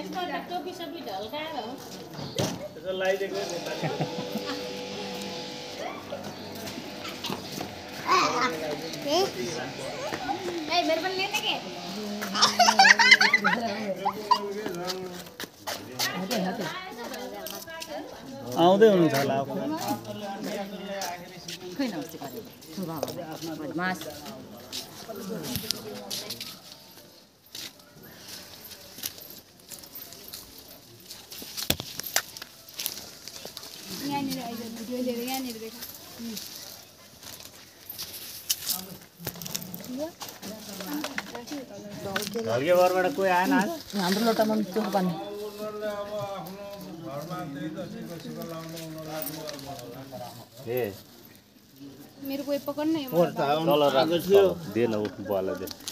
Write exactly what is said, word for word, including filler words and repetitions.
टोपी सबै ढल्काएर हो त्यसो लाइदिएको ए मेरो पनि लिएन के आउँदै हुनुहुन्छ होला खै नमस्ते गरेको छु बाबा मास यहाँनिर अहिले भिडियो लिएर यहाँनिर देखा ढल्के घरबाट कोही आएन आज हाम्रो लोटामा चोख पानी ए मेरो कोही पकड्न तल राख्नु थियो दिएन उ बुवालाई दे